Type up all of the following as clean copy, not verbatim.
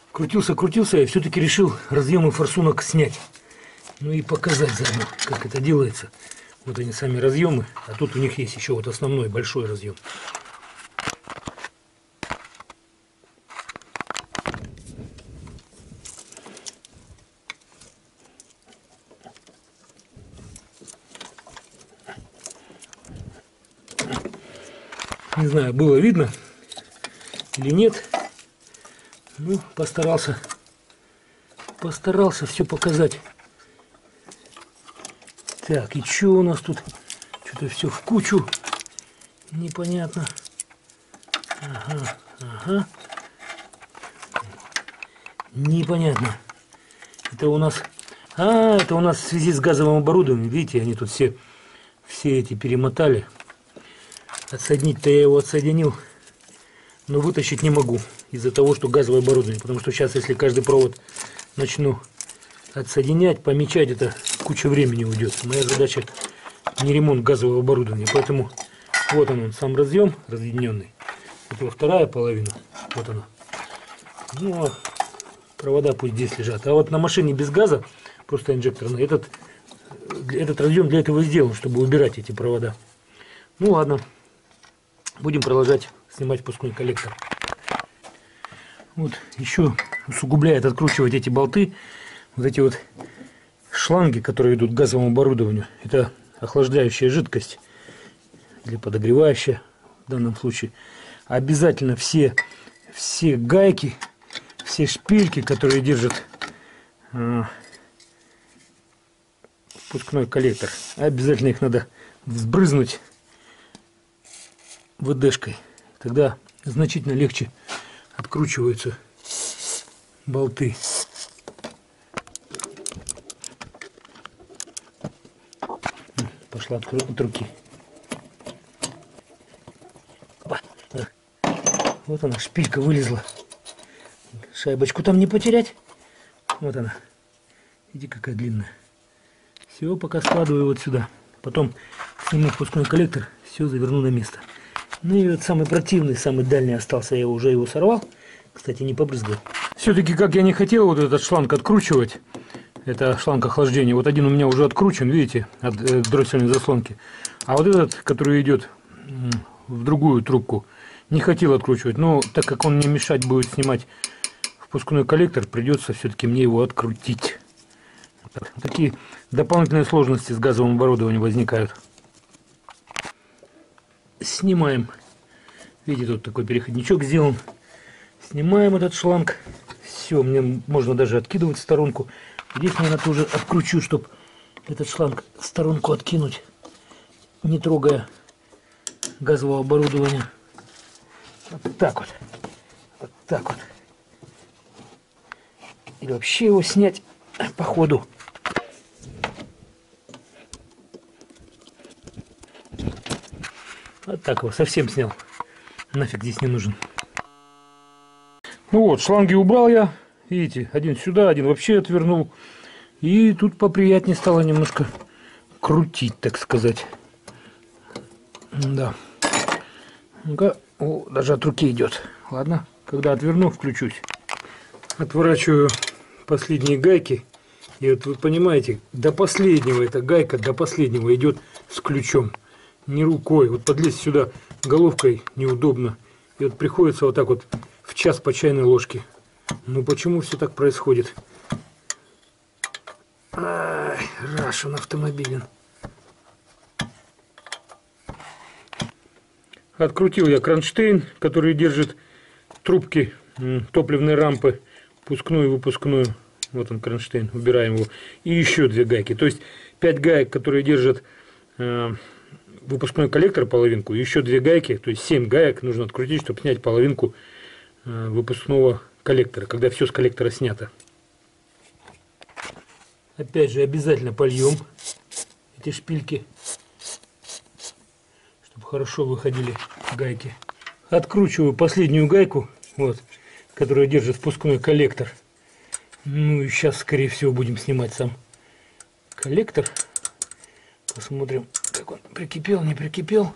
Крутился, и все-таки решил разъемы форсунок снять. Ну и показать заодно, как это делается. Вот они сами разъемы, а тут у них есть еще вот основной большой разъем. Не знаю, было видно или нет. Ну, постарался все показать. Так, и что у нас тут? Что-то все в кучу. Непонятно. Ага. Непонятно. Это у нас... это у нас в связи с газовым оборудованием. Видите, они тут все эти перемотали. Отсоединить-то я его отсоединил, но вытащить не могу из-за того, что газовое оборудование. Потому что сейчас, если каждый провод начну отсоединять, помечать, это куча времени уйдет. Моя задача не ремонт газового оборудования. Поэтому вот он сам разъем разъединенный. Это вторая половина. Вот она. Ну, а провода пусть здесь лежат. А вот на машине без газа, просто инжекторный, этот разъем для этого и сделан, чтобы убирать эти провода. Ну ладно. Будем продолжать снимать впускной коллектор. Вот еще усугубляет откручивать эти болты. Вот эти вот шланги, которые идут к газовому оборудованию. Это охлаждающая жидкость или подогревающая в данном случае. Обязательно все гайки, все шпильки, которые держат впускной коллектор, обязательно их надо сбрызнуть ВДшкой. Тогда значительно легче откручиваются болты. Пошла от руки. Вот она, шпилька вылезла. Шайбочку там не потерять. Вот она. Видите, какая длинная. Все, пока складываю вот сюда. Потом сниму впускной коллектор, все заверну на место. Ну и вот самый противный, самый дальний остался. Я уже его сорвал. Кстати, не побрызгал. Все-таки, как я не хотел вот этот шланг откручивать. Это шланг охлаждения. Вот один у меня уже откручен, видите, от дроссельной заслонки. А вот этот, который идет в другую трубку, не хотел откручивать. Но так как он мне мешать будет снимать впускной коллектор, придется все-таки мне его открутить. Такие дополнительные сложности с газовым оборудованием возникают. Снимаем. Видите, тут такой переходничок сделан. Снимаем этот шланг. Все, мне можно даже откидывать в сторонку. Здесь мне тоже откручу, чтобы этот шланг в сторонку откинуть, не трогая газового оборудования. Вот так вот. Вот так вот. Или вообще его снять по ходу. Вот так его совсем снял. Нафиг здесь не нужен. Ну вот, шланги убрал я. Видите, один сюда, один вообще отвернул. И тут поприятнее стало немножко крутить, так сказать. Да. Ну-ка, даже от руки идет. Ладно, когда отверну, включусь. Отворачиваю последние гайки. И вот вы понимаете, до последнего эта гайка, до последнего идет с ключом. Не рукой. Вот подлезть сюда головкой неудобно. И вот приходится вот так вот в час по чайной ложке. Ну почему все так происходит? Ай, Russian автомобилен. Открутил я кронштейн, который держит трубки топливной рампы, впускную и выпускную. Вот он кронштейн, убираем его. И еще 2 гайки. То есть 5 гаек, которые держат выпускной коллектор, половинку, и еще 2 гайки, то есть 7 гаек нужно открутить, чтобы снять половинку выпускного коллектора, когда все с коллектора снято. Опять же, обязательно польем эти шпильки, чтобы хорошо выходили гайки. Откручиваю последнюю гайку, вот, которая держит впускной коллектор. Ну и сейчас, скорее всего, будем снимать сам коллектор. Посмотрим, как он прикипел, не прикипел.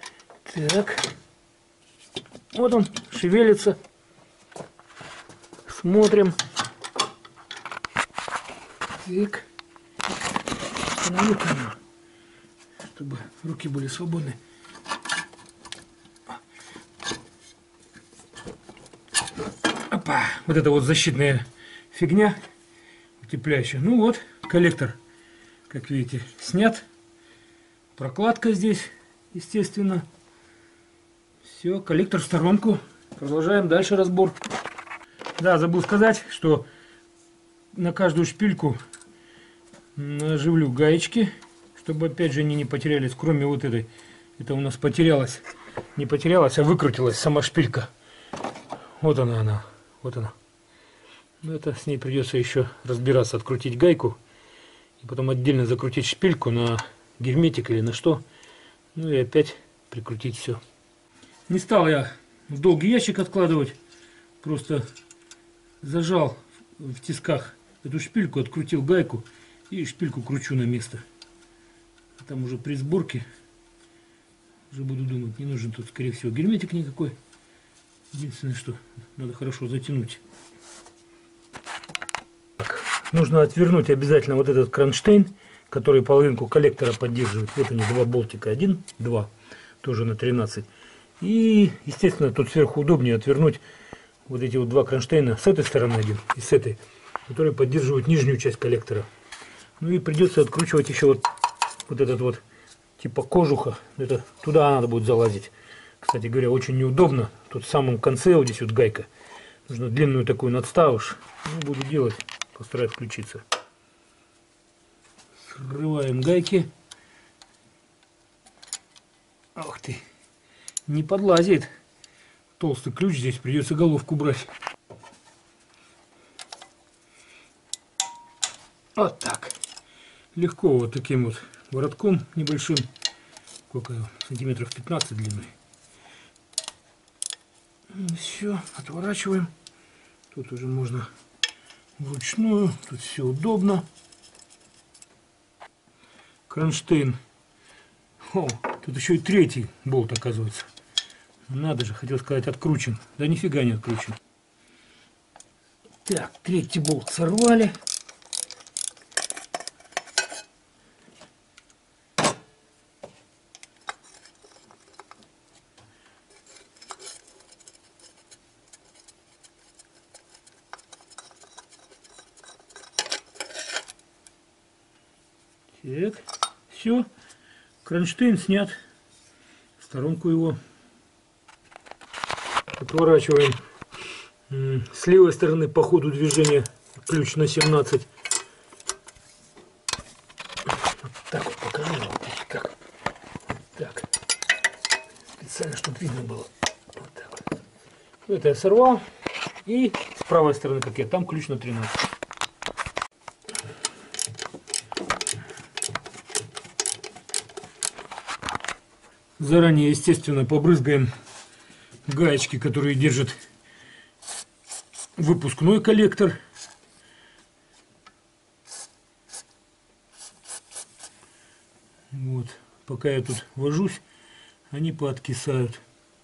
Так. Вот он шевелится. Смотрим. Так. Установлю камеру, чтобы руки были свободны. Опа. Вот это вот защитная фигня, утепляющая. Ну вот, коллектор, как видите, снят. Прокладка здесь, естественно. Все, коллектор в сторонку. Продолжаем дальше разбор. Да, забыл сказать, что на каждую шпильку наживлю гаечки, чтобы опять же они не потерялись, кроме вот этой. Это у нас потерялась, не потерялась, а выкрутилась сама шпилька. Вот она. Вот она. Но это с ней придется еще разбираться, открутить гайку и потом отдельно закрутить шпильку на герметик или на что. Ну и опять прикрутить все. Не стал я в долгий ящик откладывать, просто зажал в тисках эту шпильку, открутил гайку и шпильку кручу на место. Там уже при сборке уже буду думать, не нужен тут, скорее всего, герметик никакой. Единственное, что надо хорошо затянуть. Так, нужно отвернуть обязательно вот этот кронштейн, который половинку коллектора поддерживает. Вот они, два болтика, 1, 2, тоже на 13. И, естественно, тут сверху удобнее отвернуть вот эти вот два кронштейна, с этой стороны один и с этой, которые поддерживают нижнюю часть коллектора. Ну и придется откручивать еще вот этот вот типа кожуха. Это туда надо будет залазить. Кстати говоря, очень неудобно. Тут в самом конце вот здесь вот гайка. Нужно длинную такую надставишь. Ну, буду делать. Постараюсь включиться. Срываем гайки. Ах ты. Не подлазит. Толстый ключ, здесь придется головку брать. Вот так. Легко вот таким вот воротком небольшим. Сколько? Сантиметров 15 длиной. Все, отворачиваем. Тут уже можно вручную. Тут все удобно. Кронштейн. О, тут еще и третий болт, оказывается. Надо же, хотел сказать, откручен. Да нифига не откручен. Так, третий болт сорвали. Так, все, кронштейн снят, в сторонку его отворачиваем. С левой стороны по ходу движения ключ на 17. Вот так вот покажу, как. Вот так. Специально, чтобы видно было. Вот так вот. Это я сорвал. И с правой стороны, как я, там ключ на 13. Заранее, естественно, побрызгаем гаечки, которые держат выпускной коллектор. Вот, пока я тут вожусь, они пооткисают.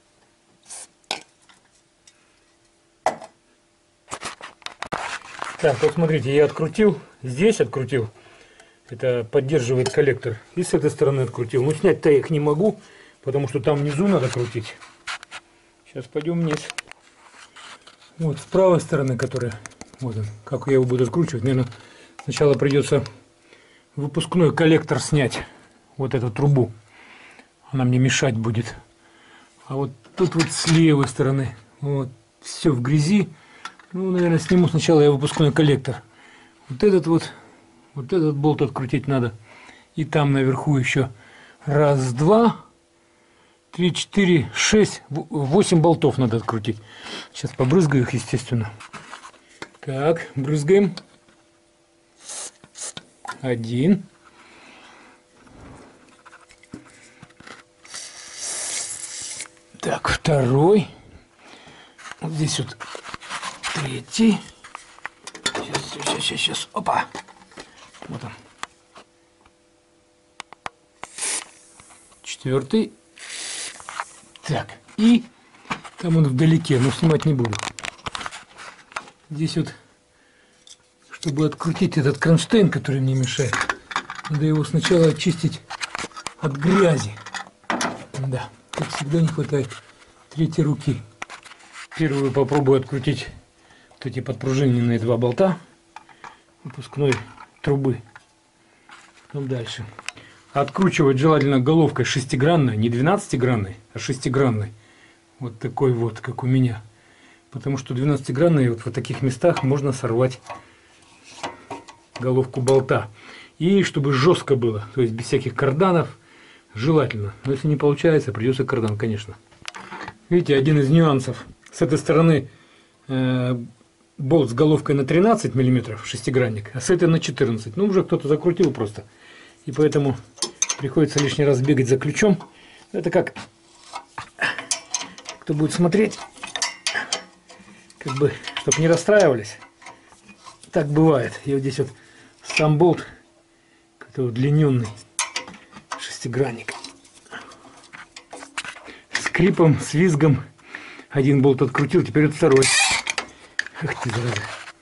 Так, вот смотрите, я открутил, здесь открутил, это поддерживает коллектор, и с этой стороны открутил. Но снять-то я их не могу, потому что там внизу надо крутить. Сейчас пойдем вниз. Вот с правой стороны, которая, вот он, как я его буду откручивать, наверное, сначала придется выпускной коллектор снять, вот эту трубу, она мне мешать будет. А вот тут вот с левой стороны, вот, все в грязи. Ну, наверное, сниму сначала я выпускной коллектор. Вот этот болт открутить надо. И там наверху еще раз, два, 3, 4, 6, 8 болтов надо открутить. Сейчас побрызгаю их, естественно. Так, брызгаем. 1. Так, 2. Вот здесь вот 3. Сейчас. Опа. Вот он. 4. Так, и там он вдалеке, но снимать не буду. Здесь вот, чтобы открутить этот кронштейн, который мне мешает, надо его сначала очистить от грязи. Да, как всегда не хватает третьей руки. Первую попробую открутить вот эти подпружиненные два болта выпускной трубы. Потом дальше. Откручивать желательно головкой шестигранной, не 12-гранной, а шестигранной. Вот такой вот, как у меня. Потому что 12-гранной вот в таких местах можно сорвать головку болта. И чтобы жестко было, то есть без всяких карданов, желательно. Но если не получается, придется кардан, конечно. Видите, один из нюансов. С этой стороны болт с головкой на 13 мм, шестигранник, а с этой на 14. Ну, уже кто-то закрутил просто. И поэтому приходится лишний раз бегать за ключом. Это как, кто будет смотреть, как бы, чтобы не расстраивались. Так бывает. И вот здесь вот сам болт, как-то удлиненный шестигранник. Скрипом, с визгом. Один болт открутил, теперь вот второй. Ах ты, зараза.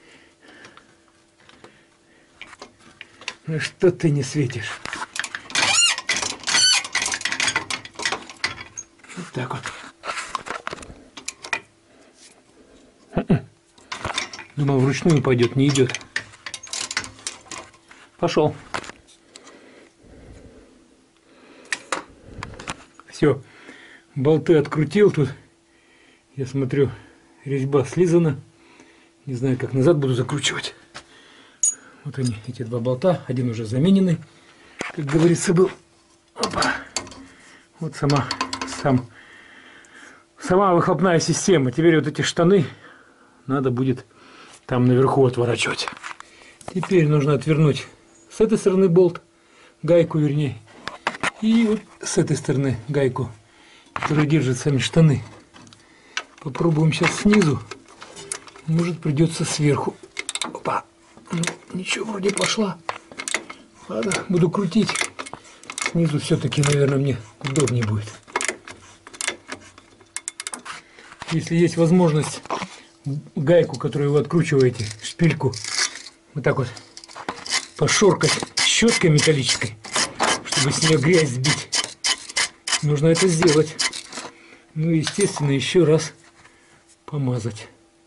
Ну что ты не светишь? Вот так вот. Думал, вручную пойдет, не идет. Пошел. Все. Болты открутил тут. Я смотрю, резьба слизана. Не знаю, как назад буду закручивать. Вот они, эти два болта. Один уже замененный, как говорится, был. Опа. Вот сама выхлопная система. Теперь вот эти штаны надо будет там наверху отворачивать. Теперь нужно отвернуть с этой стороны болт, гайку вернее. И вот с этой стороны гайку, которая держит сами штаны. Попробуем сейчас снизу. Может, придется сверху. Опа. Ну, ничего, вроде пошла. Ладно, буду крутить. Снизу все-таки, наверное, мне удобнее будет. Если есть возможность гайку, которую вы откручиваете, шпильку, вот так вот пошоркать щеткой металлической, чтобы с нее грязь сбить, нужно это сделать. Ну и, естественно, еще раз помазать.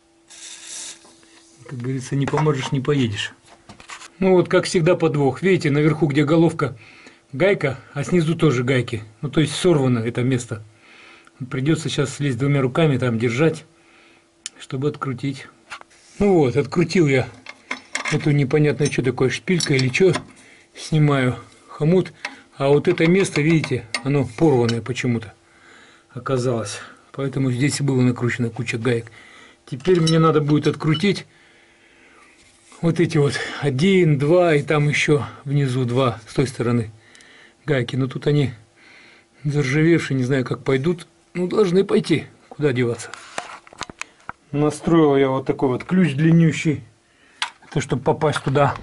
Как говорится, не поможешь, не поедешь. Ну вот, как всегда, подвох. Видите, наверху, где головка, гайка, а снизу тоже гайки. Ну, то есть сорвано это место. Придется сейчас слезть двумя руками, там держать, чтобы открутить. Ну вот, открутил я эту непонятно, что такое, шпилька или что. Снимаю хомут. А вот это место, видите, оно порванное почему-то оказалось. Поэтому здесь было накручена куча гаек. Теперь мне надо будет открутить вот эти вот 1, 2 и там еще внизу 2 с той стороны гайки. Но тут они заржавевшие, не знаю, как пойдут. Ну, должны пойти. Куда деваться? Настроил я вот такой вот ключ длиннющий. Это чтобы попасть туда.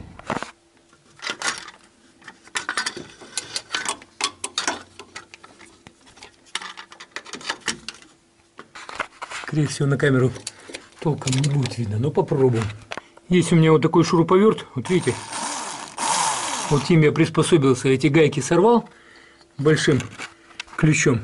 Скорее всего, на камеру толком не будет видно, но попробуем. Есть у меня вот такой шуруповерт, вот видите, вот им я приспособился, эти гайки сорвал большим ключом.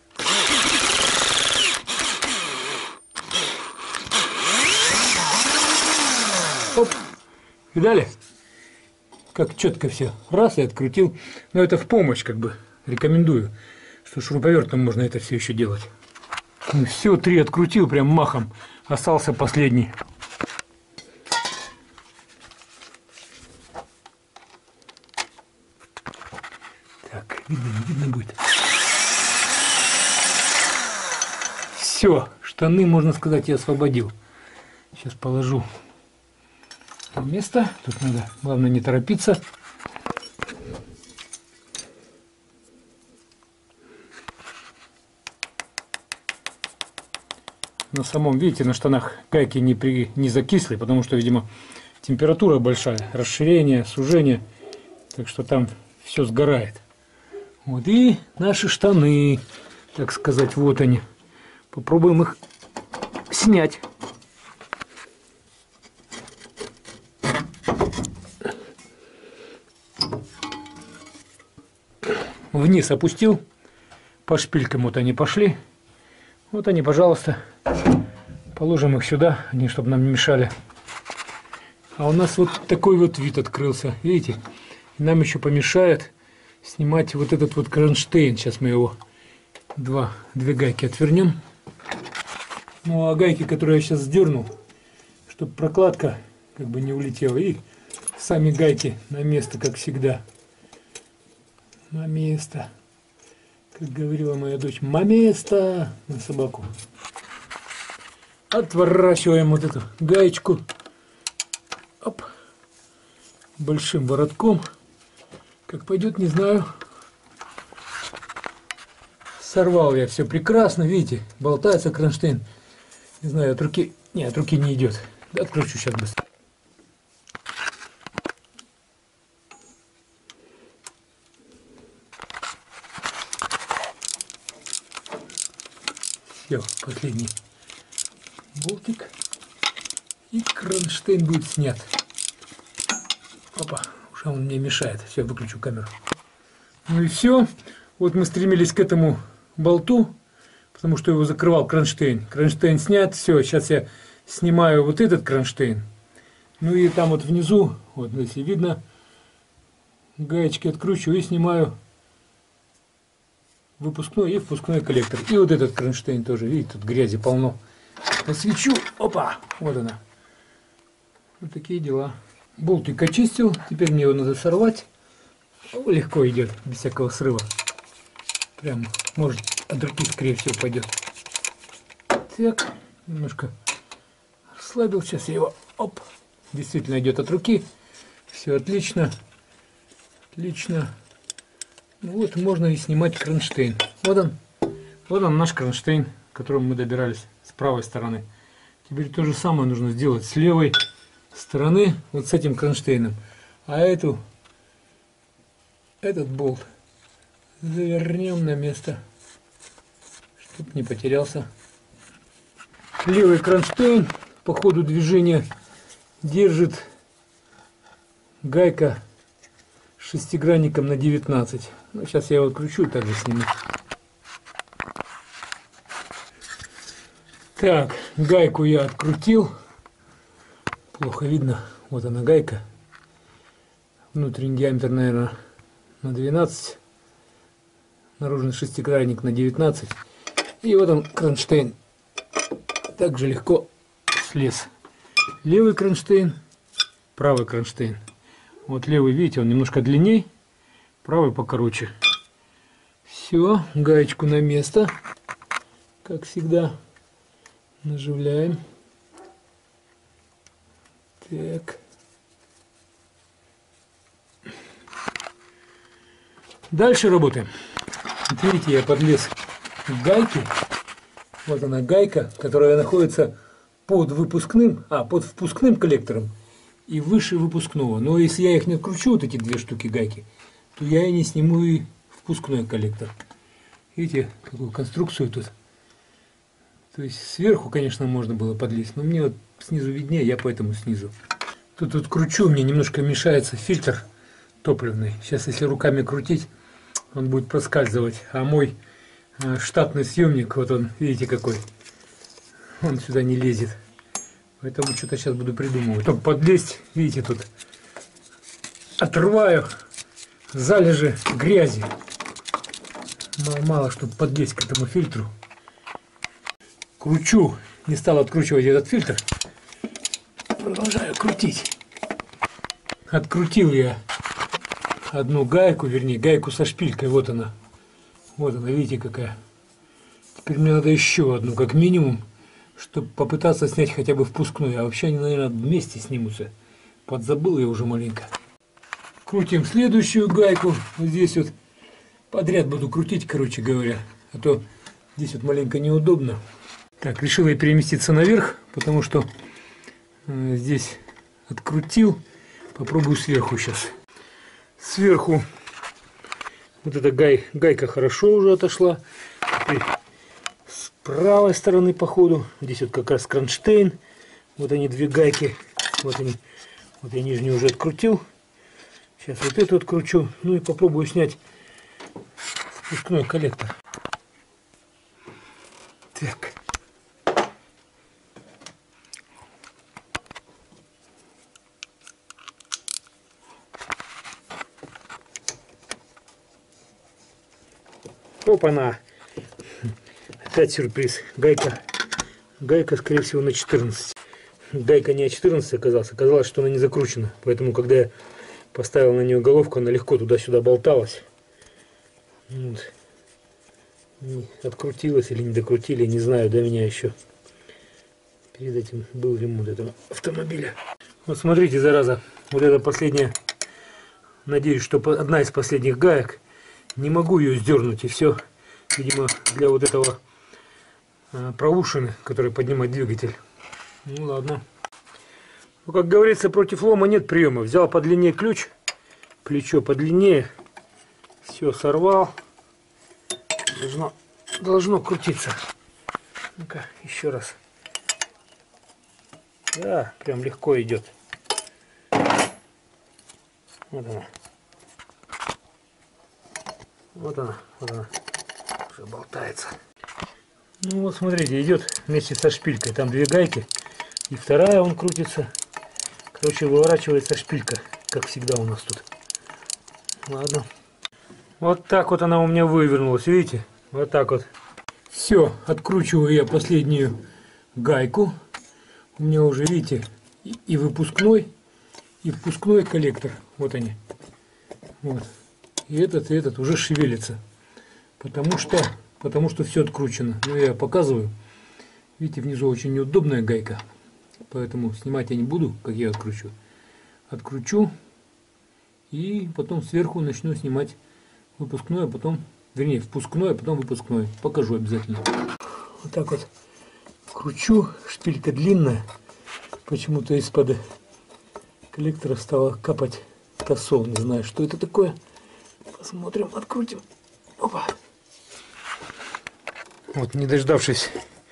Оп, видали, как четко все, раз и открутил. Но это в помощь, как бы, рекомендую, что шуруповертом можно это все еще делать. Ну, все, 3 открутил прям махом, остался последний. Так, видно, не видно будет. Все, штаны, можно сказать, я освободил. Сейчас положу на место. Тут надо, главное, не торопиться. На самом, видите, на штанах гайки не закисли, потому что, видимо, температура большая, расширение, сужение, так что там все сгорает. Вот и наши штаны, так сказать, вот они. Попробуем их снять. вниз опустил. По шпилькам вот они пошли. Вот они, пожалуйста. Положим их сюда, они чтобы нам не мешали. А у нас вот такой вот вид открылся. Видите? И нам еще помешает снимать вот этот вот кронштейн. Сейчас мы его две гайки отвернем. Ну а гайки, которые я сейчас сдернул, чтобы прокладка как бы не улетела. И сами гайки на место, как всегда. На место. Как говорила моя дочь, на место на собаку. Отворачиваем вот эту гаечку. Оп. Большим воротком. Как пойдет, не знаю. Сорвал я все прекрасно. Видите, болтается кронштейн. Не знаю, от руки... Не, от руки не идет. Откручу сейчас быстро. Все, последний болтик. И кронштейн будет снят. Опа, уже он мне мешает. Все, выключу камеру. Ну и все. Вот мы стремились к этому болту, потому что его закрывал кронштейн. Кронштейн снят. Все, сейчас я снимаю вот этот кронштейн. Ну и там вот внизу, вот если видно, гаечки откручиваю и снимаю выпускной и впускной коллектор. И вот этот кронштейн тоже, видите, тут грязи полно. Посвечу, опа, вот она. Вот такие дела. Болтик очистил, теперь мне его надо сорвать. О, легко идет, без всякого срыва. Прям, может, от руки, скорее всего, пойдет. Так, немножко расслабил, сейчас я его, оп, действительно идет от руки. Все отлично, отлично. Ну вот, можно и снимать кронштейн. Вот он наш кронштейн, к которому мы добирались с правой стороны. Теперь то же самое нужно сделать с левой стороны, вот с этим кронштейном. А этот болт завернем на место, чтобы не потерялся. Левый кронштейн по ходу движения держит гайка с шестигранником на 19. Ну, сейчас я его откручу и также сниму. Так, гайку я открутил. Плохо видно. Вот она гайка. Внутренний диаметр, наверное, на 12. Наружный шестигранник на 19. И вот он кронштейн. Также легко слез. Левый кронштейн, правый кронштейн. Вот левый, видите, он немножко длинней, правый покороче. Все, гаечку на место. Как всегда, наживляем. Так. Дальше работаем. Вот видите, я подлез к гайке. Вот она гайка, которая находится под под впускным коллектором и выше выпускного. Но если я их не откручу, вот эти две штуки гайки, то я и не сниму и впускной коллектор. Видите, какую конструкцию тут. То есть сверху, конечно, можно было подлезть, но мне вот снизу виднее, я поэтому снизу. Тут кручу, мне немножко мешается фильтр топливный. Сейчас, если руками крутить, он будет проскальзывать. А мой штатный съемник, вот он, видите какой, он сюда не лезет. Поэтому что-то сейчас буду придумывать. Чтобы подлезть, видите, тут отрываю залежи грязи. Мало, чтобы подлезть к этому фильтру. Кручу, не стал откручивать этот фильтр. Продолжаю крутить. Открутил я одну гайку, вернее, гайку со шпилькой. Вот она. Вот она, видите, какая. Теперь мне надо еще одну, как минимум, чтобы попытаться снять хотя бы впускную. А вообще они, наверное, вместе снимутся. Подзабыл я уже маленько. Крутим следующую гайку. Вот здесь вот подряд буду крутить, короче говоря. А то здесь вот маленько неудобно. Так, решил я переместиться наверх, потому что здесь открутил. Попробую сверху сейчас. Сверху вот эта гайка хорошо уже отошла. Теперь с правой стороны по ходу. Здесь вот как раз кронштейн. Вот они, две гайки. Вот они. Вот я нижнюю уже открутил. Сейчас вот эту откручу. Ну и попробую снять Впускной коллектор. Так. Опа-на! Опять сюрприз. Гайка. Гайка, скорее всего, на 14. Гайка не А14 оказалась. Оказалось, что она не закручена. Поэтому, когда я поставил на нее головку, она легко туда-сюда болталась. Вот. Открутилась или не докрутили, не знаю, до меня еще. Перед этим был ремонт этого автомобиля. Вот смотрите, зараза. Вот это последняя. Надеюсь, что одна из последних гаек. Не могу ее сдернуть, и все. Видимо, для вот этого проушины, который поднимает двигатель. Ну ладно. Ну, как говорится, против лома нет приема. Взял подлиннее ключ, плечо подлиннее, все сорвал. Должно крутиться. Ну-ка, еще раз. Да, прям легко идет. Вот она. Вот она, вот она. Уже болтается. Ну вот смотрите, идет вместе со шпилькой. Там две гайки. И вторая он крутится. Короче, выворачивается шпилька, как всегда у нас тут. Ладно. Вот так вот она у меня вывернулась, видите? Вот так вот. Все, откручиваю я последнюю гайку. У меня уже, видите, и выпускной, и впускной коллектор. Вот они. Вот. И этот уже шевелится. Потому что все откручено. Ну, я показываю. Видите, внизу очень неудобная гайка. Поэтому снимать я не буду, как я откручу. Откручу. И потом сверху начну снимать выпускной, а потом, вернее, впускной, а потом выпускной. Покажу обязательно. Вот так вот кручу. Шпилька длинная. Почему-то из-под коллектора стало капать тосол. Не знаю, что это такое. Посмотрим, открутим. Опа. Вот, не дождавшись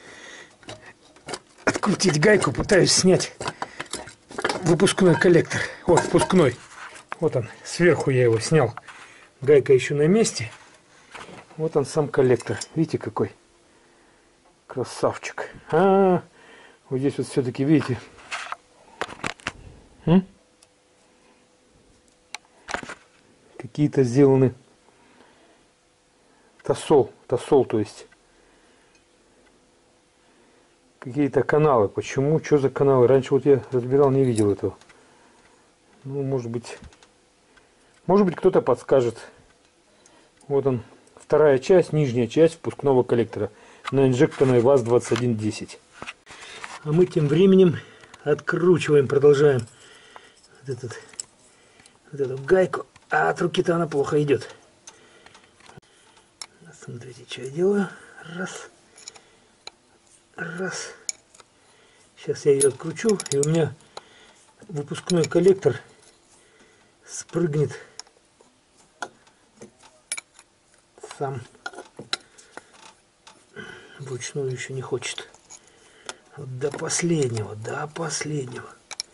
открутить гайку, пытаюсь снять выпускной коллектор. Вот, впускной. Вот он, сверху я его снял. Гайка еще на месте. Вот он сам коллектор. Видите, какой красавчик. Вот здесь вот все-таки, видите, какие-то сделаны тосол, то есть какие-то каналы. Почему? Что за каналы? Раньше вот я разбирал, не видел этого. Ну, может быть кто-то подскажет. Вот он, вторая часть, нижняя часть впускного коллектора на инжекторной ВАЗ-2110. А мы тем временем откручиваем, продолжаем вот эту гайку. А от руки-то она плохо идет. Смотрите, что я делаю. Раз. Раз. Сейчас я ее откручу, и у меня выпускной коллектор спрыгнет сам. Вручную еще не хочет. Вот до последнего, до последнего.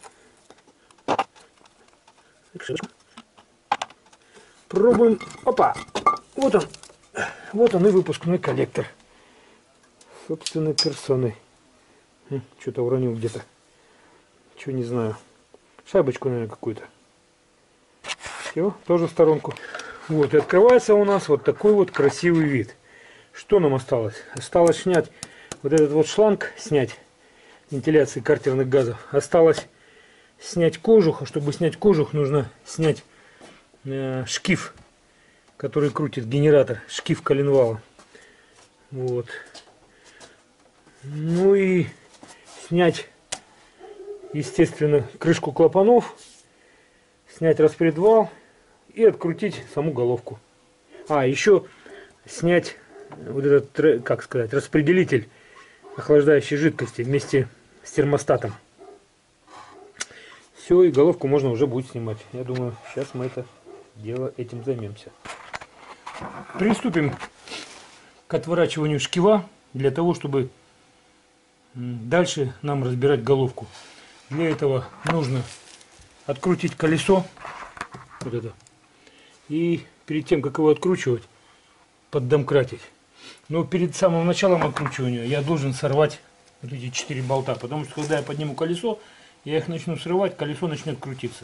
Пробуем. Опа! Вот он. Вот он и выпускной коллектор. Собственной персоной. Что-то уронил где-то. Чего не знаю. Шайбочку, наверное, какую-то. Все, тоже в сторонку. Вот, и открывается у нас вот такой вот красивый вид. Что нам осталось? Осталось снять вот этот вот шланг, снять вентиляции картерных газов. Осталось снять кожух. А чтобы снять кожух, нужно снять шкив, который крутит генератор. Шкив коленвала. Вот. Ну и снять, естественно, крышку клапанов, снять распредвал и открутить саму головку. А, еще снять вот этот, как сказать, распределитель охлаждающей жидкости вместе с термостатом. Все, и головку можно уже будет снимать. Я думаю, сейчас мы этим займемся. Приступим к отворачиванию шкива для того, чтобы дальше нам разбирать головку. Для этого нужно открутить колесо. Вот это. И перед тем, как его откручивать, поддомкратить. Но перед самым началом откручивания я должен сорвать вот эти 4 болта, потому что когда я подниму колесо, я их начну срывать, колесо начнет крутиться.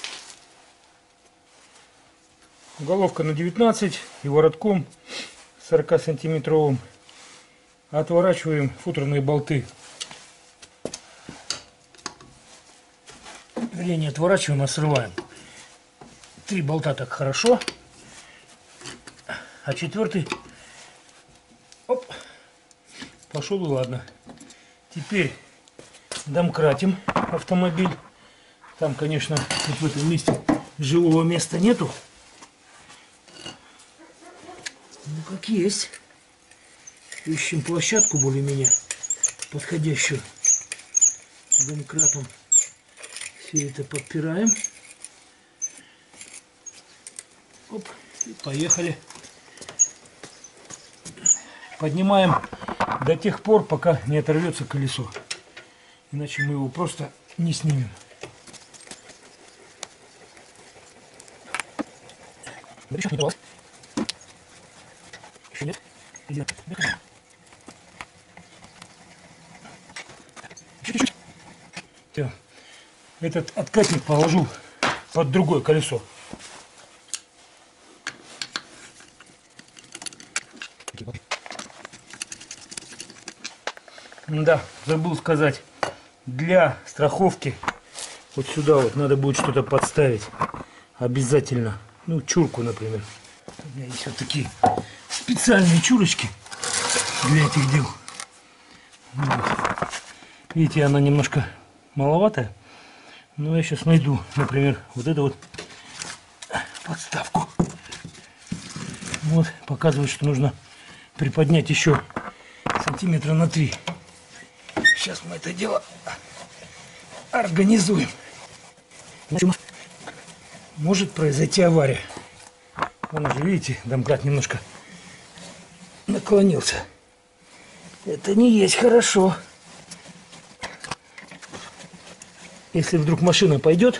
Головка на 19 и воротком 40 сантиметровым. Отворачиваем футерные болты. Вернее, не отворачиваем, а срываем. 3 болта так хорошо. А 4 оп, пошел и ладно. Теперь домкратим автомобиль. Там, конечно, вот в этом месте жилого места нету. Ну, как есть. Ищем площадку более-менее подходящую. Домкратом все это подпираем. Оп, и поехали. Поднимаем до тех пор, пока не оторвется колесо. Иначе мы его просто не снимем. Еще нет? Чуть-чуть. Этот откатник положу под другое колесо. Да, забыл сказать, для страховки вот сюда вот надо будет что-то подставить обязательно. Ну, чурку, например. У меня есть вот такие специальные чурочки для этих дел. Вот. Видите, она немножко маловатая, но я сейчас найду, например, вот эту вот подставку. Вот, показывает, что нужно приподнять еще сантиметра на 3. Сейчас мы это дело организуем. Может произойти авария. Вон уже, видите, домкрат немножко наклонился. Это не есть хорошо. Если вдруг машина пойдет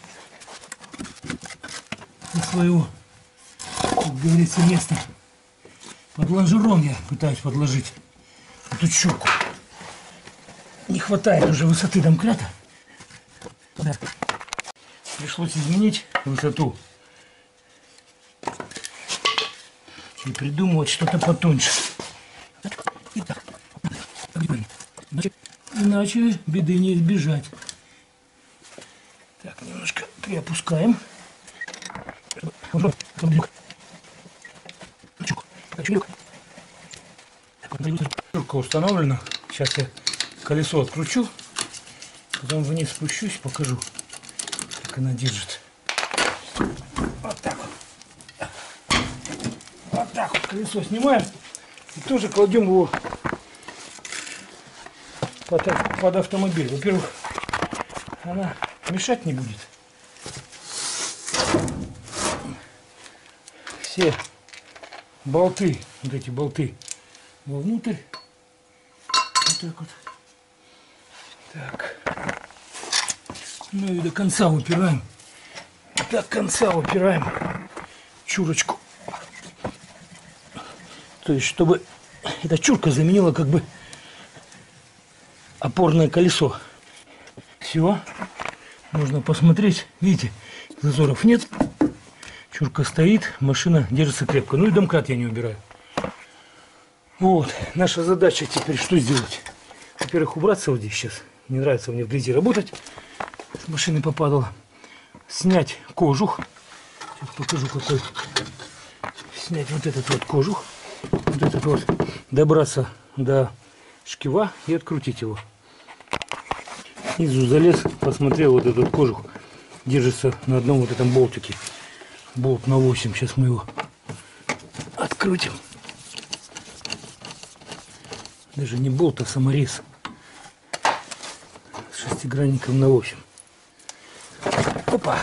из своего, как говорится, места, под лонжерон я пытаюсь подложить эту чурку. Не хватает уже высоты домкрата. Да. Пришлось изменить высоту и придумывать что-то потоньше. Иначе беды не избежать. Так, немножко приопускаем. Чурка установлена. Сейчас я колесо откручу, потом вниз спущусь, покажу, как она держит. Вот так вот. Вот так вот колесо снимаем и тоже кладем его под автомобиль. Во-первых, она мешать не будет. Все болты, вот эти болты вовнутрь. Вот так вот. Так. Ну и до конца упираем. До конца упираем чурочку. То есть, чтобы эта чурка заменила как бы опорное колесо. Все. Можно посмотреть. Видите, зазоров нет. Чурка стоит, машина держится крепко. Ну и домкрат я не убираю. Вот. Наша задача теперь что сделать? Во-первых, убраться вот здесь сейчас. Не нравится мне в грязи работать. С машины попадало. Снять кожух. Сейчас покажу какой. Снять вот этот вот кожух. Вот этот вот. Добраться до шкива и открутить его. Снизу залез, посмотрел, вот этот кожух держится на одном вот этом болтике. Болт на 8. Сейчас мы его открутим. Даже не болт, а саморез. Шестигранником на 8. Опа.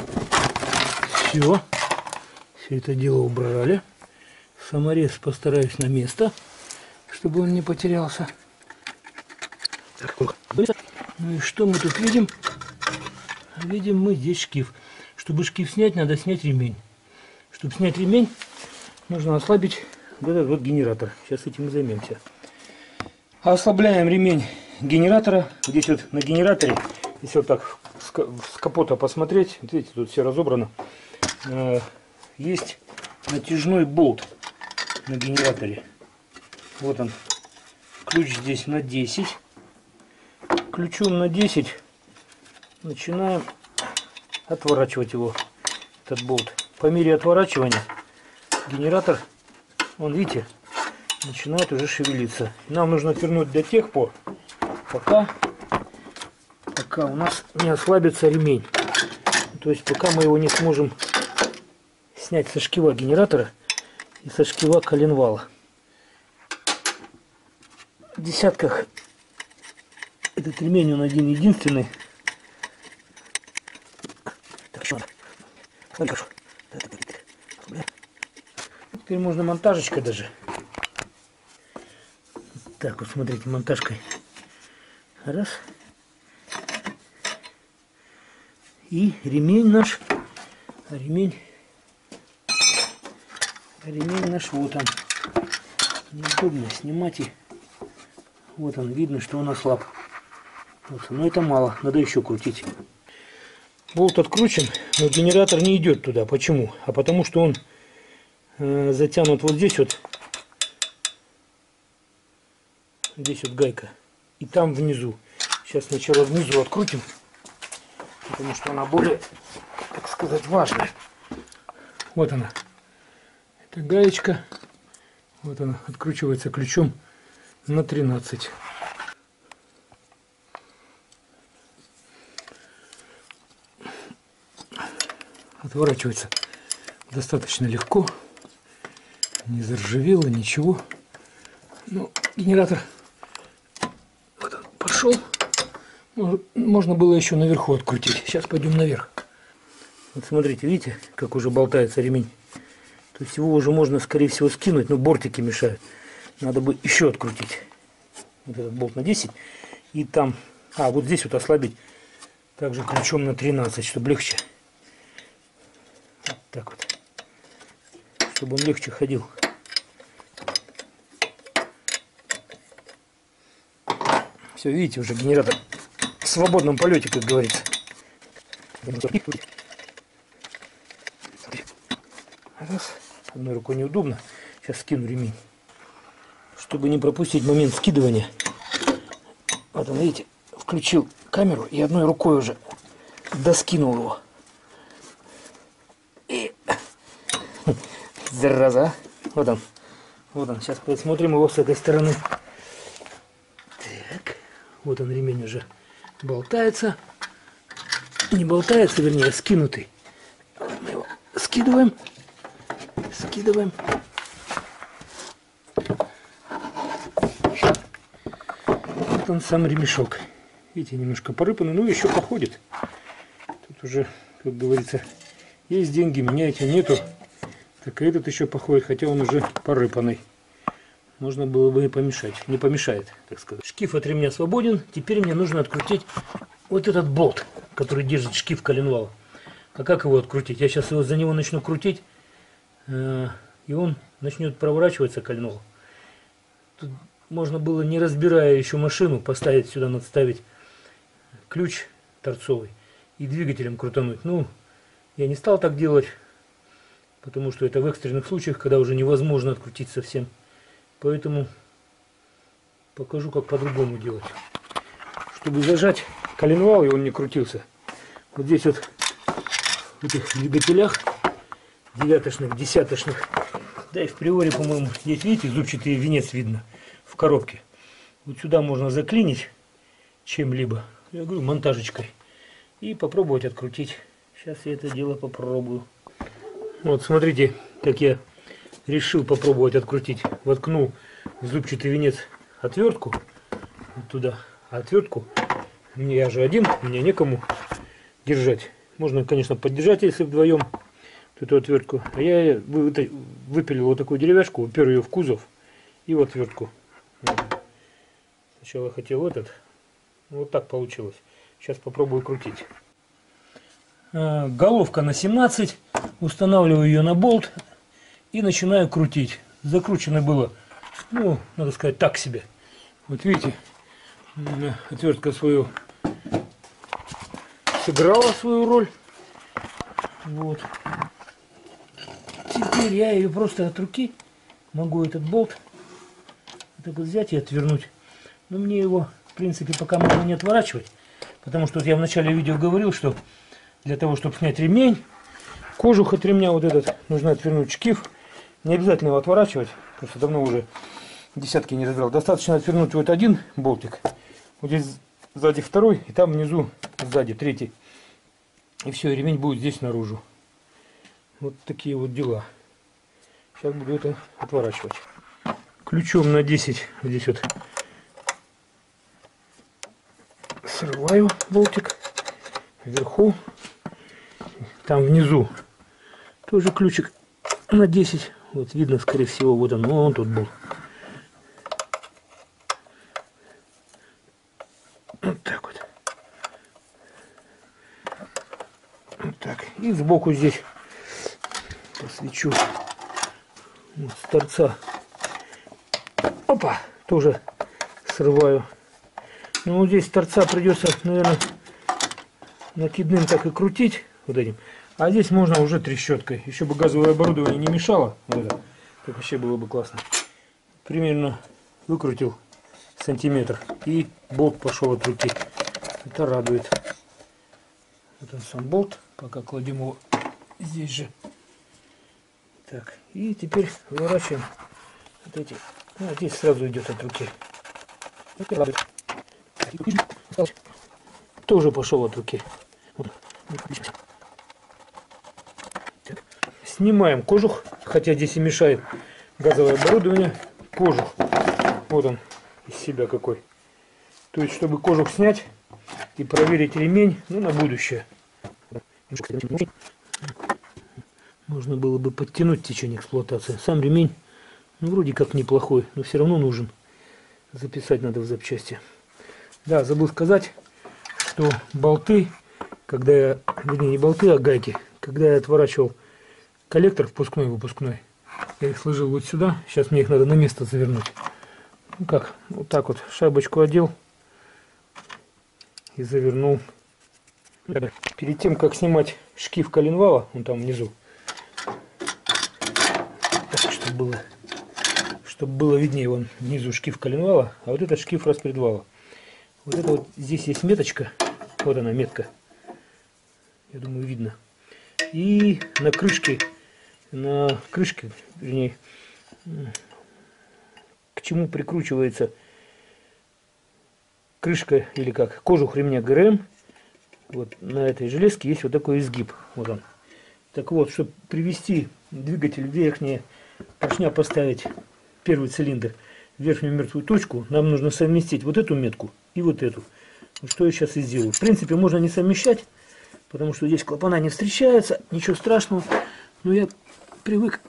Все. Все это дело убрали. Саморез постараюсь на место, чтобы он не потерялся. Так, ну и что мы тут видим? Видим мы здесь шкив. Чтобы шкив снять, надо снять ремень. Чтобы снять ремень, нужно ослабить вот этот вот генератор. Сейчас этим и займемся. Ослабляем ремень генератора. Здесь вот на генераторе, если вот так с капота посмотреть, вот видите, тут все разобрано. Есть натяжной болт на генераторе. Вот он. Ключ здесь на 10. Ключом на 10 начинаем отворачивать его, этот болт. По мере отворачивания генератор, вон видите, начинает уже шевелиться. Нам нужно отвернуть до тех пор, пока у нас не ослабится ремень. То есть пока мы его не сможем снять со шкива генератора и со шкива коленвала. В десятках этот ремень он один-единственный. Так, еще надо. Смотри, хорошо. Теперь можно монтажечкой даже. Так, вот смотрите, монтажкой. Раз. И ремень наш. Ремень наш, вот он. Неудобно снимать. И вот он, видно, что он ослаб. Вот, но это мало, надо еще крутить. Болт откручен, но генератор не идет туда. Почему? А потому что он затянут вот здесь вот. Здесь вот гайка. И там внизу. Сейчас сначала внизу открутим. Потому что она более, так сказать, важная. Вот она. Это гаечка. Вот она. Откручивается ключом на 13. Отворачивается достаточно легко. Не заржавело, ничего. Ну, генератор вот он пошел. Можно было еще наверху открутить. Сейчас пойдем наверх. Вот смотрите, видите, как уже болтается ремень. То есть его уже можно, скорее всего, скинуть, но бортики мешают. Надо бы еще открутить. Вот этот болт на 10. И там, вот здесь вот ослабить также ключом на 13, чтобы легче. Вот так вот. Чтобы он легче ходил. Все, видите, уже генератор в свободном полете, как говорится. Раз. Одной рукой неудобно. Сейчас скину ремень. Чтобы не пропустить момент скидывания. Вот он, видите, включил камеру и одной рукой уже доскинул его. И... Зараза. Вот он. Вот он. Сейчас посмотрим его с этой стороны. Так. Вот он, ремень уже болтается. Не болтается, вернее, скинутый. Вот мы его скидываем. Скидываем. Вот он сам ремешок. Видите, немножко порыпанный, но еще походит. Тут уже, как говорится, есть деньги, меняйте, нету. Так и этот еще походит, хотя он уже порыпанный. Можно было бы и помешать. Не помешает, так сказать. Шкив от ремня свободен. Теперь мне нужно открутить вот этот болт, который держит шкив коленвала. А как его открутить? Я сейчас его за него начну крутить, и он начнет проворачиваться, коленвал. Тут можно было, не разбирая еще машину, поставить сюда, надставить ключ торцовый и двигателем крутануть. Ну, я не стал так делать, потому что это в экстренных случаях, когда уже невозможно открутить совсем. Поэтому покажу, как по-другому делать. Чтобы зажать коленвал, и он не крутился. Вот здесь вот в этих двигателях, девяточных, десяточных, да и в приоре, по-моему, здесь, видите, зубчатый венец видно в коробке. Вот сюда можно заклинить чем-либо, я говорю, монтажечкой, и попробовать открутить. Сейчас я это дело попробую. Вот смотрите, как я решил попробовать открутить. Воткнул в зубчатый венец отвертку вот туда, а отвертку я же один, мне некому держать. Можно, конечно, поддержать, если вдвоем эту отвертку. А я выпилил вот такую деревяшку, упер ее в кузов и в отвертку. Сначала хотел этот, вот так получилось. Сейчас попробую крутить. Головка на 17, устанавливаю ее на болт и начинаю крутить. закручено было, ну, надо сказать, так себе. Вот видите, отвертка свою сыграла свою роль. Вот. Теперь я ее просто от руки могу этот болт вот так вот взять и отвернуть. Но мне его, в принципе, пока можно не отворачивать. Потому что вот я в начале видео говорил, что для того, чтобы снять ремень, кожух от ремня вот этот, нужно отвернуть шкив. Не обязательно его отворачивать, просто давно уже десятки не разбирал. Достаточно отвернуть вот один болтик, вот здесь сзади второй, и там внизу сзади третий. И все, и ремень будет здесь наружу. Вот такие вот дела. Сейчас буду это отворачивать. Ключом на 10 здесь вот срываю болтик. Вверху, там внизу тоже ключик на 10. Вот видно, скорее всего, вот он тут был. Вот так вот. Вот так. И сбоку здесь посвечу. Вот с торца. Опа! Тоже срываю. Ну вот здесь с торца придется, наверное, накидным так и крутить вот этим. А здесь можно уже трещоткой. Еще бы газовое оборудование не мешало. Вот это. Так вообще было бы классно. Примерно выкрутил сантиметр. И болт пошел от руки. Это радует. Вот он сам болт. Пока кладем его здесь же. Так. И теперь выворачиваем вот эти. Ну, здесь сразу идет от руки. Это радует. Тоже пошел от руки. Снимаем кожух, хотя здесь и мешает газовое оборудование. Кожух, вот он из себя какой. То есть, чтобы кожух снять и проверить ремень, ну, на будущее. Можно было бы подтянуть в течение эксплуатации. Сам ремень, ну, вроде как неплохой, но все равно нужен. Записать надо в запчасти. Да, забыл сказать, что болты, когда я, вернее, не болты, а гайки, когда я отворачивал коллектор впускной и выпускной, я их сложил вот сюда. Сейчас мне их надо на место завернуть. Ну как, вот так вот шайбочку одел и завернул. Перед тем, как снимать шкив коленвала, он там внизу, так, чтобы было виднее, вон внизу шкив коленвала, а вот этот шкив распредвала. Вот это вот здесь есть меточка, вот она метка, я думаю, видно. И на крышке, вернее, к чему прикручивается крышка или как кожух ремня ГРМ, вот на этой железке есть вот такой изгиб, вот он. Так вот, чтобы привести двигатель в верхнее поршня, поставить первый цилиндр в верхнюю мертвую точку, нам нужно совместить вот эту метку и вот эту. Что я сейчас и сделаю. В принципе, можно не совмещать, потому что здесь клапана не встречаются, ничего страшного. Но я привык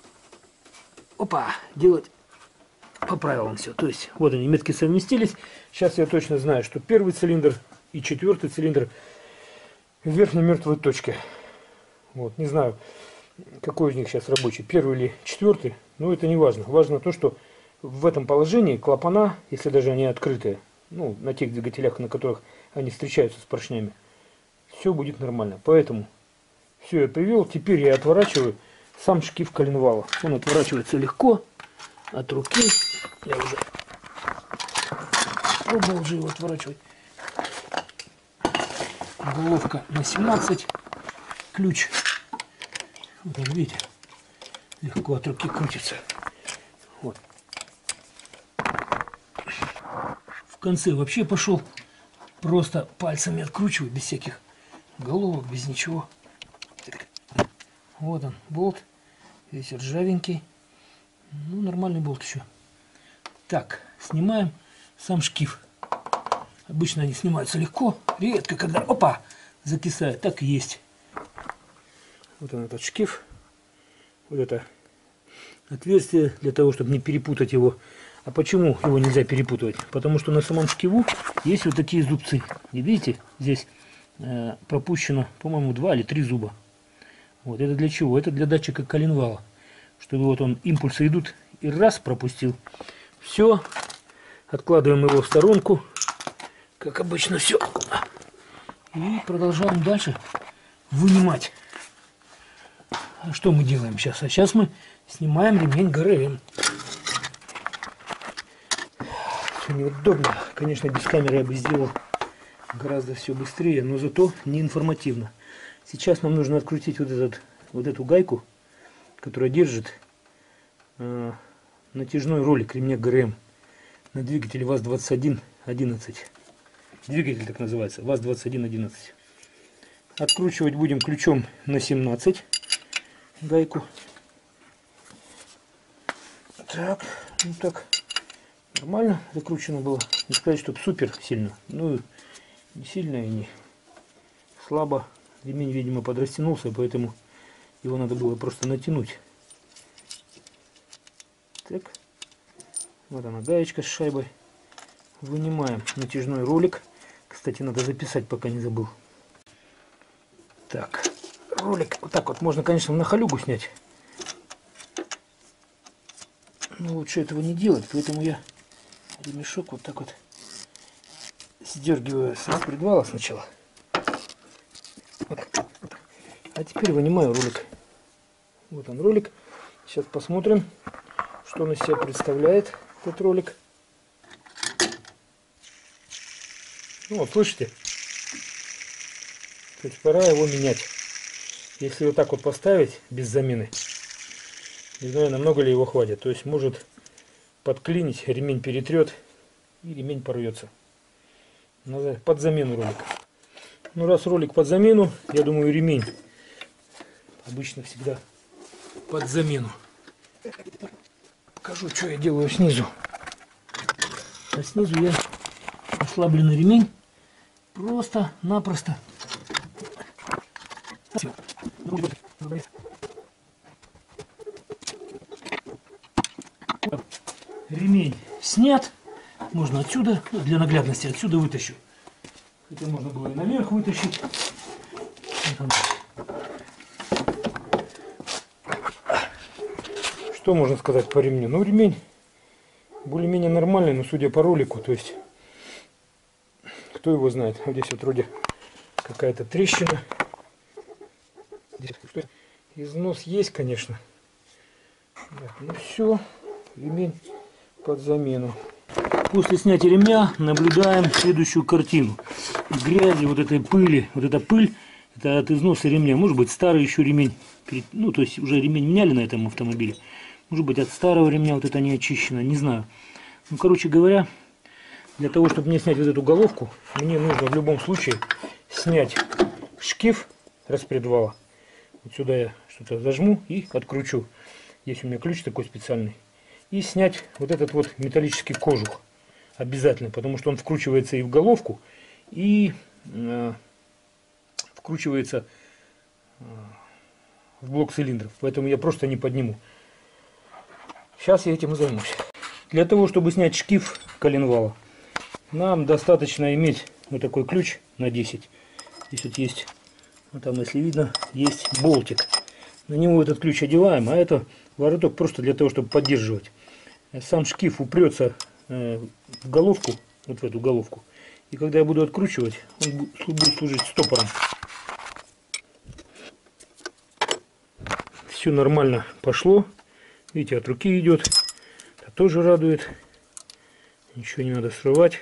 делать по правилам все. То есть, вот они, метки совместились. Сейчас я точно знаю, что первый цилиндр и четвертый цилиндр в верхней мертвой точке. Вот, не знаю, какой из них сейчас рабочий, первый или четвертый, но это не важно. Важно то, что в этом положении клапана, если даже они открытые, ну, на тех двигателях, на которых они встречаются с поршнями, все будет нормально. Поэтому все я привел. Теперь я отворачиваю сам шкив коленвала. Он отворачивается легко, от руки. Я уже пробовал уже его отворачивать. Головка на 17. Ключ. Вот он, видите, легко от руки крутится. Вот. В конце вообще пошел. Просто пальцами откручиваю, без всяких головок, без ничего. Вот он, болт. Весь ржавенький. Ну, нормальный болт еще. Так, снимаем сам шкив. Обычно они снимаются легко. Редко, когда, закисает. Так и есть. Вот он, этот шкив. Вот это отверстие для того, чтобы не перепутать его. А почему его нельзя перепутывать? Потому что на самом шкиву есть вот такие зубцы. И видите, здесь пропущено, по-моему, 2 или 3 зуба. Вот это для чего? Это для датчика коленвала. Чтобы вот он, импульсы идут и раз пропустил. Все. Откладываем его в сторонку. Как обычно все. И продолжаем дальше вынимать. А что мы делаем сейчас? А сейчас мы снимаем ремень ГРМ. Все неудобно. Конечно, без камеры я бы сделал гораздо все быстрее, но зато не информативно. Сейчас нам нужно открутить вот эту гайку, которая держит натяжной ролик ремня ГРМ на двигателе ВАЗ-2111. Двигатель так называется, ВАЗ-2111. Откручивать будем ключом на 17 гайку. Так, ну так, нормально закручено было. Не сказать, чтобы супер сильно. Ну, не сильно и не слабо. Ремень, видимо, подрастянулся, поэтому его надо было просто натянуть. Так, вот она гаечка с шайбой. Вынимаем натяжной ролик. Кстати, надо записать, пока не забыл. Так, ролик вот так вот можно, конечно, на халюгу снять. Но лучше этого не делать, поэтому я ремешок вот так вот сдергиваю с распредвала сначала. Вот так. А теперь вынимаю ролик. Вот он ролик. Сейчас посмотрим, что он из себя представляет, этот ролик. Ну вот, слышите? То есть пора его менять. Если вот так вот поставить без замены, не знаю, намного ли его хватит. То есть может подклинить, ремень перетрет и ремень порвется. Надо под замену ролика. Ну раз ролик под замену, я думаю, ремень обычно всегда под замену. Покажу, что я делаю снизу. А снизу я ослабленный ремень просто-напросто ремень снят. Можно отсюда, для наглядности, отсюда вытащу. Хотя можно было и наверх вытащить. Что можно сказать по ремню? Ну, ремень более-менее нормальный, но судя по ролику, то есть, кто его знает. Вот здесь вот вроде какая-то трещина. Здесь износ есть, конечно. Так, ну все, ремень под замену. После снятия ремня наблюдаем следующую картину. Грязи, вот этой пыли, вот эта пыль, это от износа ремня. Может быть старый еще ремень, ну то есть уже ремень меняли на этом автомобиле. Может быть от старого ремня вот это не очищено, не знаю. Ну короче говоря, для того, чтобы мне снять вот эту головку, мне нужно в любом случае снять шкив распредвала. Вот сюда я что-то зажму и откручу. Есть у меня ключ такой специальный. И снять вот этот вот металлический кожух. Обязательно, потому что он вкручивается и в головку, и вкручивается в блок цилиндров. Поэтому я просто не подниму. Сейчас я этим и займусь. Для того, чтобы снять шкив коленвала, нам достаточно иметь вот такой ключ на 10. Здесь вот есть, вот там, если видно, есть болтик. На него этот ключ одеваем, а это вороток просто для того, чтобы поддерживать. Сам шкив упрется в головку, вот в эту головку. И когда я буду откручивать, он будет служить стопором. Все нормально пошло. Видите, от руки идет. Это тоже радует. Ничего не надо срывать.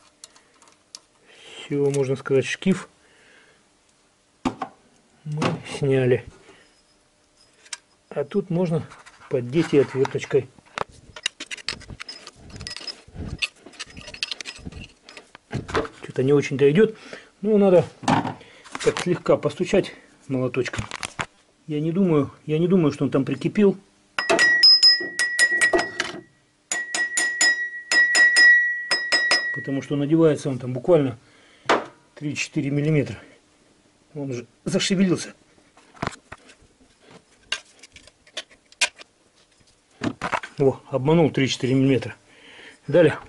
Все, можно сказать, шкив мы сняли. А тут можно поддеть и отверточкой. Что-то не очень-то идет. Ну, надо так слегка постучать молоточком. Я не думаю, что он там прикипел. Потому что надевается он там буквально 3-4 миллиметра. Он же зашевелился. О, обманул 3-4 миллиметра. Далее.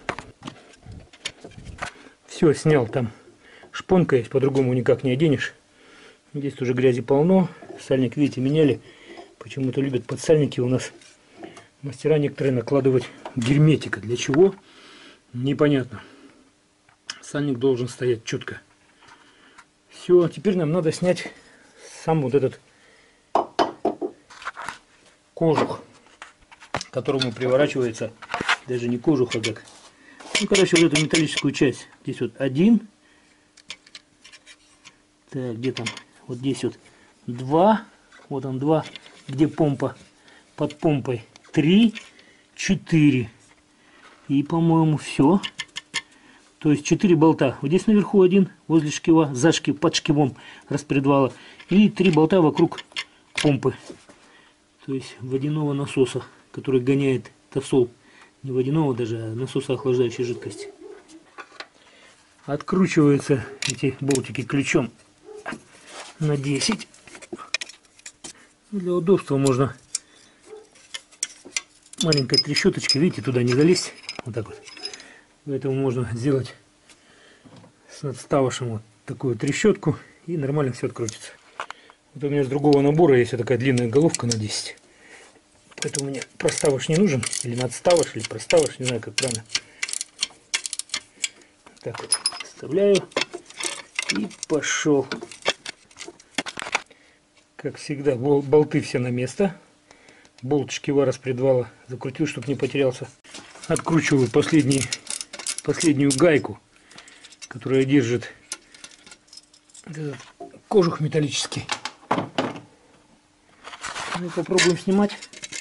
Все, снял, там шпонка есть, по-другому никак не оденешь. Здесь тоже грязи полно. Сальник, видите, меняли. Почему-то любят подсальники у нас Мастера некоторые накладывать герметика. Для чего? Непонятно. Сальник должен стоять четко. Все, теперь нам надо снять сам вот этот кожух, к которому приворачивается, даже не кожух, а как, ну, короче, вот эту металлическую часть. Здесь вот один, так, где там, вот здесь вот два, вот он два, где помпа, под помпой 3, 4, и, по-моему, все. То есть 4 болта. Вот здесь наверху один, возле шкива, за шкив, под шкивом распредвала. И 3 болта вокруг помпы. То есть водяного насоса, который гоняет тосол. Не водяного даже, а насоса охлаждающей жидкости. Откручиваются эти болтики ключом на 10. Для удобства можно маленькой трещоточкой, видите, туда не залезть. Вот так вот. Поэтому можно сделать с надставышем вот такую трещотку, и нормально все открутится. Вот у меня с другого набора есть вот такая длинная головка на 10. Поэтому мне проставыш не нужен, или надставыш, или проставыш, не знаю как правильно. Так вот вставляю и пошел. Как всегда, болты все на место. Болт шкива распредвала закрутил, чтобы не потерялся. Откручиваю последнюю гайку, которая держит этот кожух металлический. Ну, попробуем снимать.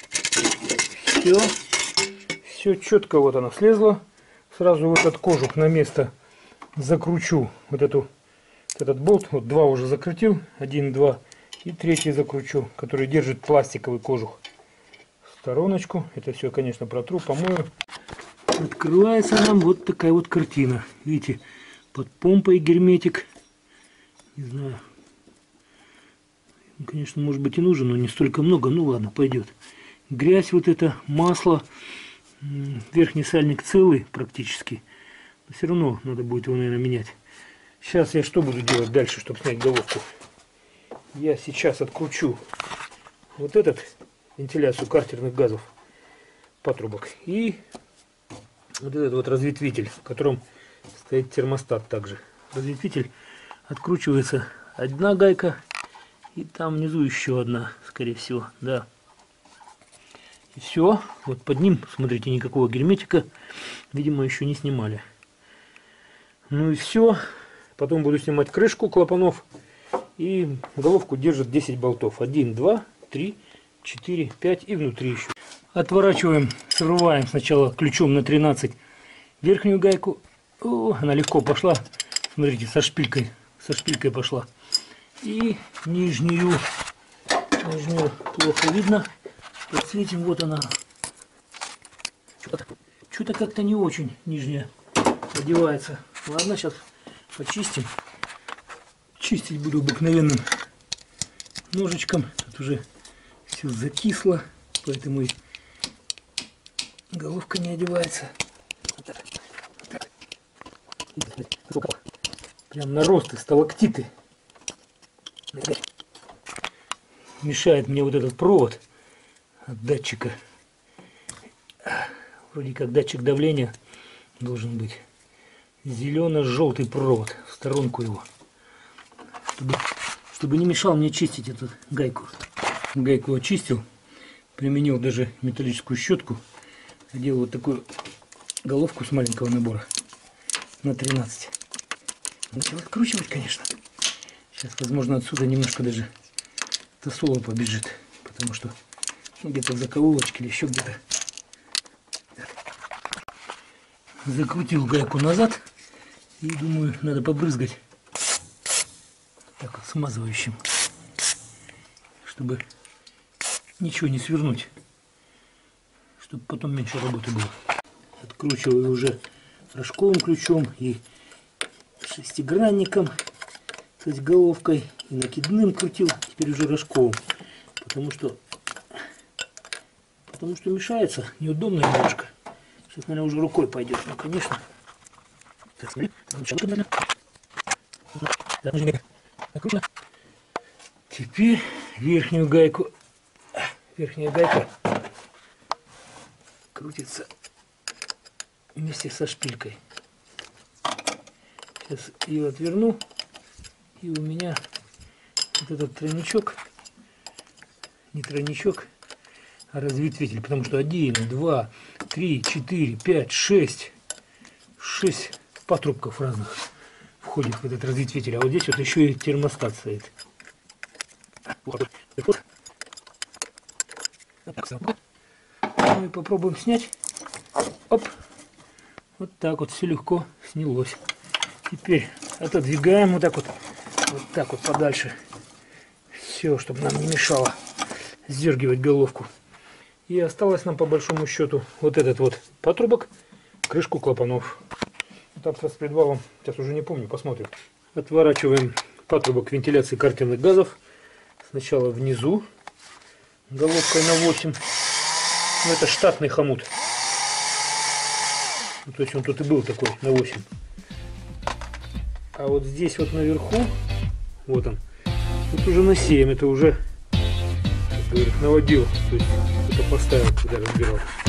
Все четко, вот она слезла. Сразу в этот кожух на место закручу вот этот болт. Вот два уже закрутил, 1, 2, и третий закручу, который держит пластиковый кожух. В стороночку. Это все, конечно, протру, помою. Открывается нам вот такая вот картина. Видите, под помпой герметик. Не знаю. Конечно, может быть и нужен, но не столько много. Ну ладно, пойдет. Грязь вот это, масло. Верхний сальник целый практически. Но все равно надо будет его, наверное, менять. Сейчас я что буду делать дальше, чтобы снять головку? Я сейчас откручу вот этот, вентиляцию картерных газов, патрубок. И вот этот вот разветвитель, в котором стоит термостат также. Разветвитель откручивается одна гайка, и там внизу еще одна, скорее всего, да. И все, вот под ним, смотрите, никакого герметика, видимо, еще не снимали. Ну и все, потом буду снимать крышку клапанов, и головку держит 10 болтов. 1, 2, 3, 4, 5 и внутри еще. Отворачиваем, срываем сначала ключом на 13 верхнюю гайку. О, она легко пошла. Смотрите, со шпилькой пошла. И нижнюю плохо видно. Подсветим, вот она. Что-то как-то не очень нижняя одевается. Ладно, сейчас почистим. Чистить буду обыкновенным ножичком. Тут уже все закисло, поэтому и головка не одевается. Прям наросты, сталактиты. Мешает мне вот этот провод от датчика. Вроде как датчик давления должен быть. Зелено-желтый провод. В сторонку его. Чтобы не мешал мне чистить эту гайку. Гайку очистил. Применил даже металлическую щетку. Одел вот такую головку с маленького набора. На 13. Надо откручивать, конечно. Сейчас, возможно, отсюда немножко даже тосола побежит. Потому что где-то в закоулочке или еще где-то. Закрутил гайку назад. И думаю, надо побрызгать. Так вот, смазывающим. Чтобы ничего не свернуть. Чтобы потом меньше работы было. Откручиваю уже рожковым ключом и шестигранником, то есть головкой, и накидным крутил, теперь уже рожковым, потому что мешается, неудобно немножко. Сейчас, наверное, уже рукой пойдет, ну, конечно. Так, смотри, теперь верхнюю гайку, верхняя гайка крутится вместе со шпилькой. Сейчас ее отверну, и у меня вот этот тройничок, не тройничок, а разветвитель, потому что 1, 2, 3, 4, 5, 6 патрубков разных входит в этот разветвитель, а вот здесь вот еще и термостат стоит. Ну и попробуем снять. Оп, вот так вот все легко снялось. Теперь отодвигаем вот так вот подальше. Все, чтобы нам не мешало сдергивать головку. И осталось нам по большому счету вот этот вот патрубок, крышку клапанов. Там с распредвалом, сейчас уже не помню, посмотрим. Отворачиваем патрубок вентиляции картерных газов. Сначала внизу, головкой на 8. Ну, это штатный хомут. Ну, то есть он тут и был такой, на 8. А вот здесь вот наверху, вот он, тут уже на 7, это уже, как говорят, наводил, то есть это поставил, когда разбирал.